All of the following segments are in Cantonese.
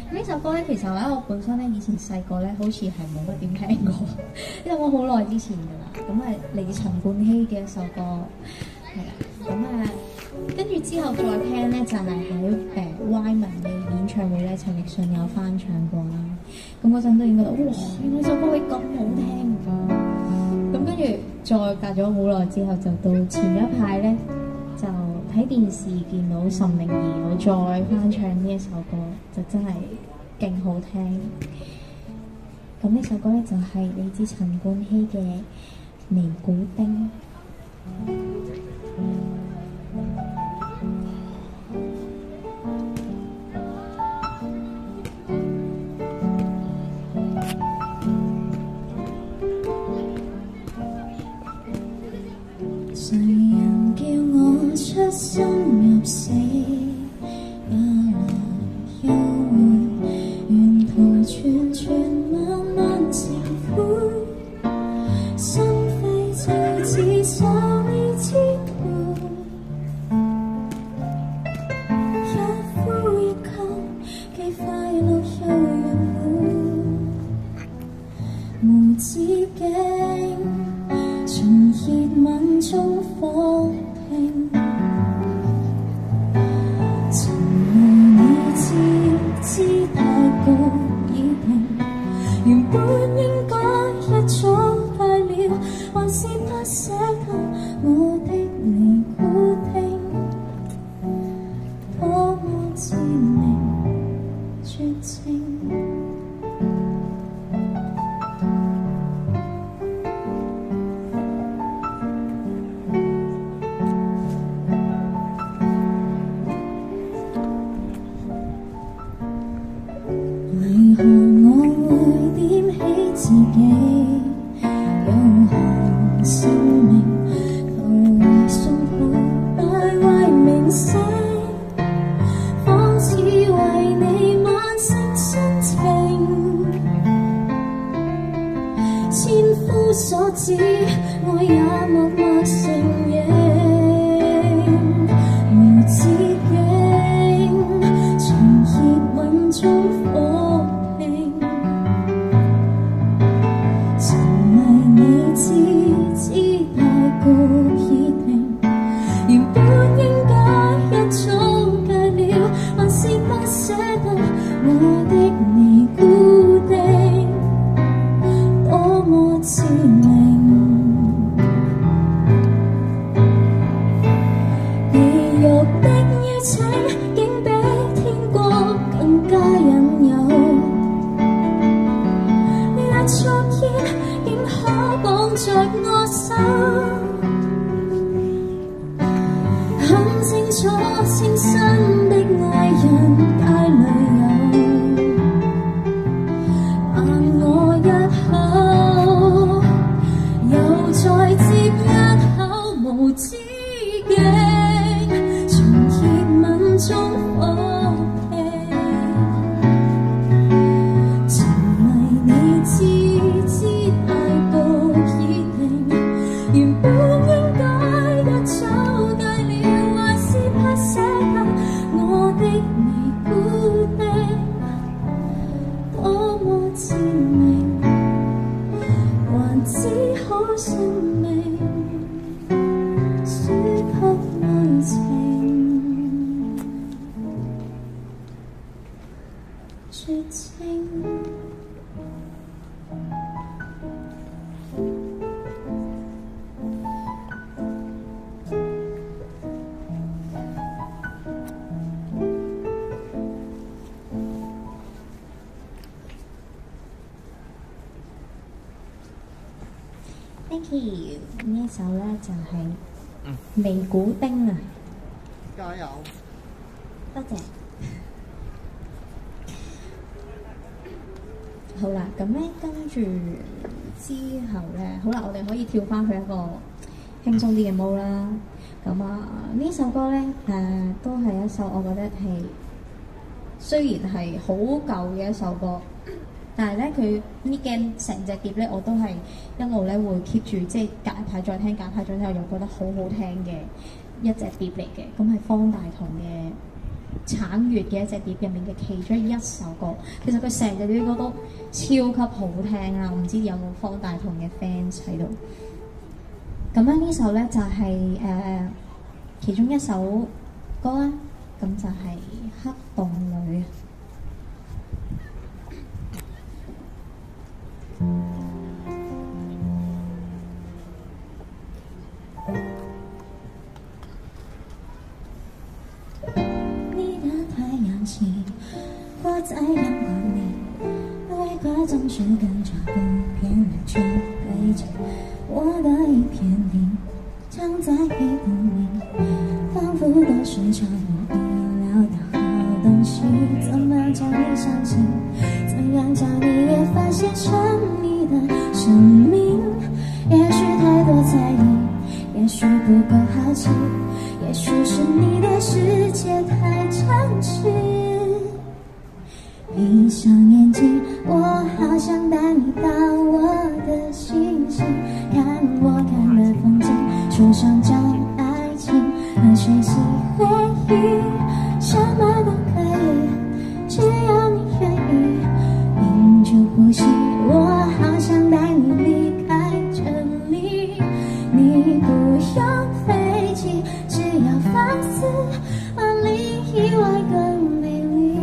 呢首歌咧，其實咧我本身咧以前細個咧，好似係冇乜點聽過，因為我好耐之前㗎啦。咁係嚟自陳冠希嘅一首歌，係啦。咁跟住之後再聽咧，就係喺Wyman 嘅演唱會咧，陳奕迅有翻唱過啦。咁嗰陣都已經覺得，哇！原來首歌可以咁好聽㗎。咁跟住再隔咗好耐之後，就到前一排咧，就喺電視見到岑寧兒有再翻唱呢一首歌，就真係勁好聽。咁呢首歌咧就係嚟自陳冠希嘅《尼古丁》。 誰人叫我出生入死，也來幽會，沿途串串慢慢漸灰，心扉就似受你之苦，一呼一吸，既快樂又圓滿，無止境。從熱吻中放平，曾為你姿太高已停，原本應該一早戒了，還是不捨得我的尼古丁，多麼致命絕症。自己有限生命，求來送抱大壞名聲，仿似為你萬盛深情，千夫所指，我也默默承認，無止境，從熱吻中放平。姿太高已停，原本應該一早戒了，還是不捨得我的尼古丁，多麼致命。地獄的邀請，竟比天國更加引誘。一束煙，竟可綁着我手，很清楚清新的愛人帶淚油，但我一口又再接一口，無止境，從熱吻中放平，沉迷你姿太高已停，原本應該一早戒了，還是不捨得我的尼古丁，多麼致命，還只可信命，輸給愛情絕症。 Thank you，呢一首咧就係尼古丁啊！ 加油！ 多謝。好啦，咁咧跟住之後咧，好啦，我哋可以跳翻去一個輕鬆啲嘅 mode 啦。咁呢首歌咧都係一首我覺得係雖然係好舊嘅一首歌。但係咧，佢呢鏡成隻碟咧，我都係一路咧會 keep 住，即係隔一排再聽，隔一排再聽，我又覺得好好聽嘅一隻碟嚟嘅。咁係方大同嘅橙月嘅一隻碟入面嘅其中一首歌。其實佢成隻碟歌都超級好聽啦，唔知有冇方大同嘅 fans 喺度。咁咧呢首咧就係、其中一首歌啦，咁就係、黑洞裏。 你的太阳系活在阳光里，微光总是跟着不变的去堆积。我的一片地藏在黑洞里，仿佛都是超乎意料的好东西。怎么叫你相信？怎样叫你也发现神秘的生命？也许太多猜疑，也许不够好奇，也许是你的世界太真实。闭上眼睛，我好想带你到我的星星，看我看的风景，树上长爱情和学习回忆，什么都可以，只要你愿意。屏住呼吸，我好想带你离开这里，你不用飞机，只要放肆，万里以外更美丽。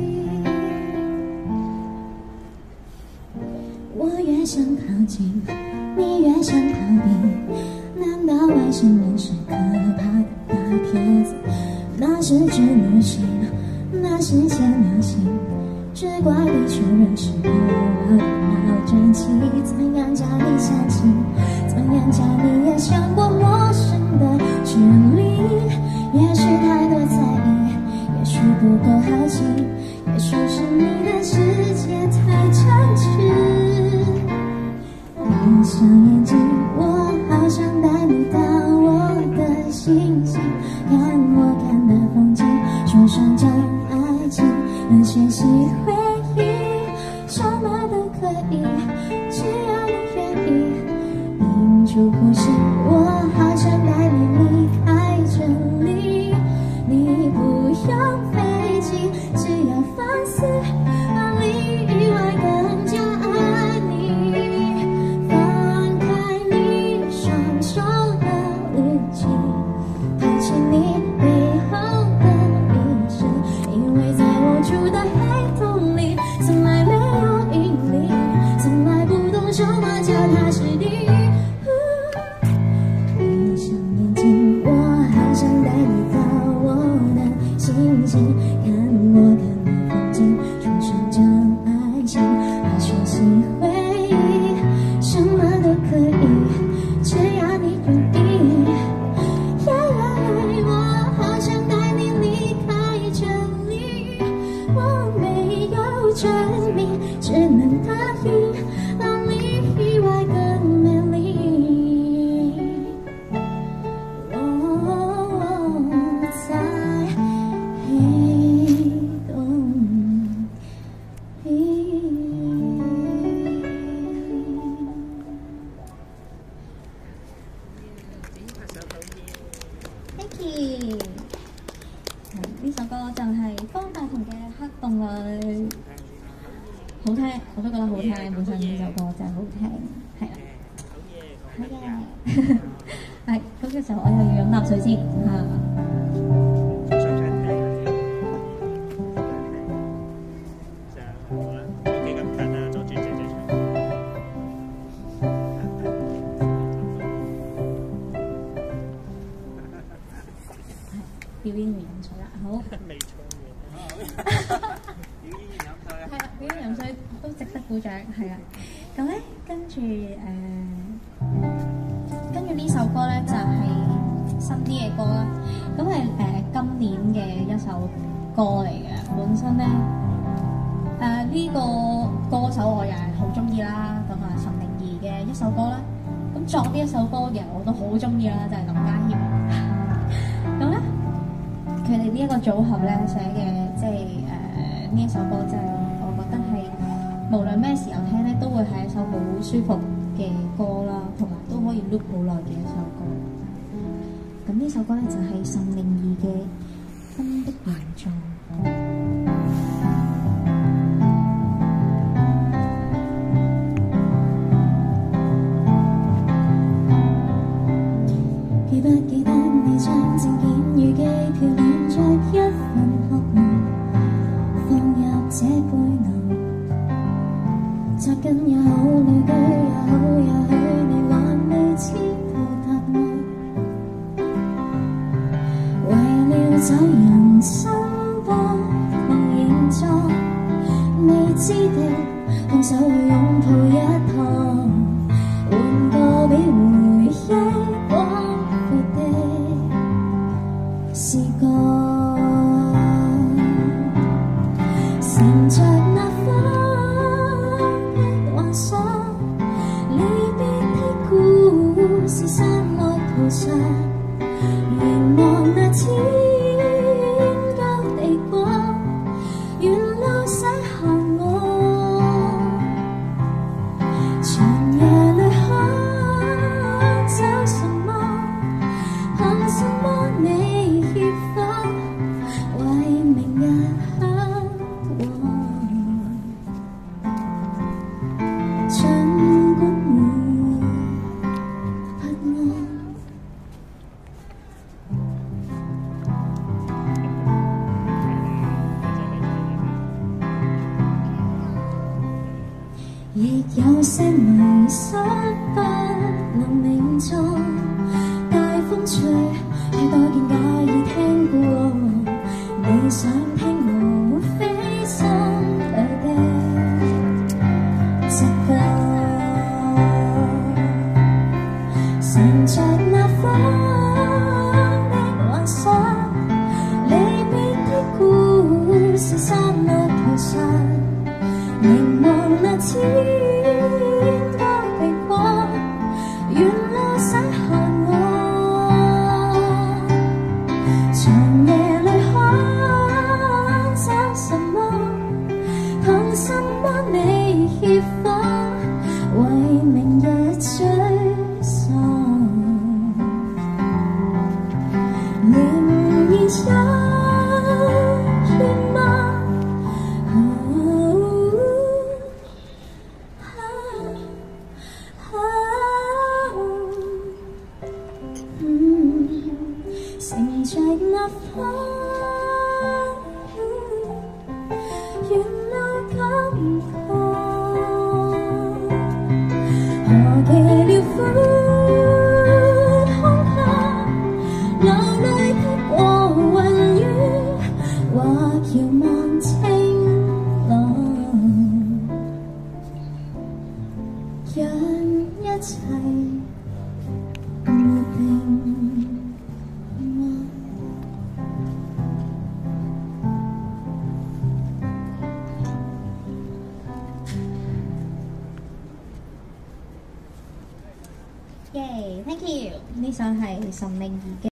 我越想靠近，你越想逃避。难道外星人是可怕的大骗子？那是织女星，那是前流星，只怪地球人是破了的闹蒸汽。怎样叫你相信？怎样叫你也想过陌生的距离？也许太多猜疑，也许不够好奇，也许是你的世界太真实。闭上眼睛，我好想带你到我的星星，看我看的风景，树上长爱情和学习回忆，什么都可以，只要你愿意。屏住呼吸，我好想带你离开这里，你不用飞机，只要放肆，万里以外更加爱你。放开你双手的武器，抬起你背后的意识，因为在我住的黑洞里，从来没有引力，从来不懂什么脚踏实地。闭上眼睛，我好想带你到我的星星，看我看的风景，树上长爱情和学习回忆，什么都可以，只要你愿意。我好想带你离开这里，我没有证明，只能答应，万里以外更美丽。我在黑洞里。 Thank you。呢首歌就係方大同嘅《黑洞裏》，好聽，我都覺得好聽。本身呢首歌真係好聽，係啦，係嘅。係咁嘅時候，我又要飲啖水先嚇。表演完飲水啦，好。 未唱完。表演飲水啊！ 係啦，表演飲水都值得鼓掌，係啊。咁咧，跟住呢首歌咧就係、新啲嘅歌啦。咁係今年嘅一首歌嚟嘅。本身咧呢個歌手我又係好中意啦。咁啊，岑寧兒嘅一首歌啦。咁作呢一首歌嘅我都好中意啦，就係、林家謙。咁咧。佢哋呢一個組合咧寫嘅，即係呢一首歌，真係我覺得係無論咩時候聽咧，都會係一首好舒服嘅歌啦，同埋都可以 loop 好耐嘅一首歌。咁呢首歌咧就係岑寧兒嘅《 心的形狀。 記不記得你將證件與機票連着一份學文放入這背囊，扎根也好，旅居也好，也許你還未知道答案。為了找人生不同形狀，未知的動手去擁抱一趟，換個比回憶廣闊的視覺，乘着那風的幻想，離別的故事散落途上，凝望那天高地光，沿路寫下我，長夜裏看找什麼，憑什麼你協訪，為明日向往，儘管會不安。亦有些迷失不能名狀，大風吹，太多見假已聽過，你想聽無非心裏的直覺，乘着那風的幻想，離別的故事散落途上，凝望那天高地光，沿路寫下我，長夜裏看找什麼，憑什麼你協訪，為明日沮喪，仍然有願望。乘着那風，沿路感覺，何其遼闊空間，流淚的過雲雨，或遙望晴朗，讓一切沒定。 耶 ，thank you。呢首係岑寧兒嘅。